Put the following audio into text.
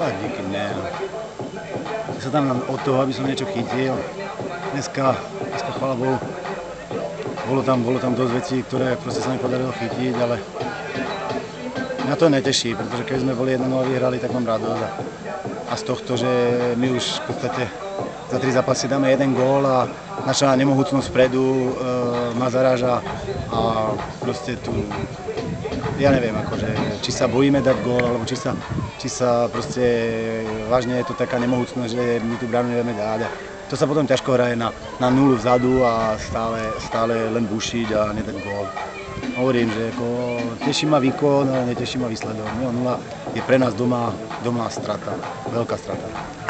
Tak díky mne. Ja sa tam od toho, aby som niečo chytil. Dneska chvála Bohu, bolo tam dosť vecí, ktoré proste sa mi podarilo chytiť, ale mňa to neteší, pretože keď sme boli 1-0 vyhrali, tak mám radosť. A z tohto, že my už v podstate za 3 zápasy dáme 1 gól a naša nemohúcnosť vpredu ma zaráža a proste tu, ja neviem, akože, či sa bojíme dať gól, alebo či sa proste vážne je to taká nemohúcnosť, že my tú bránu nevieme dať. A to sa potom ťažko hraje na nulu vzadu a stále len bušiť a nedať gól. Hovorím, že teší ma výkon, ale neteší ma výsledok. 0-0 je pre nás doma strata, veľká strata.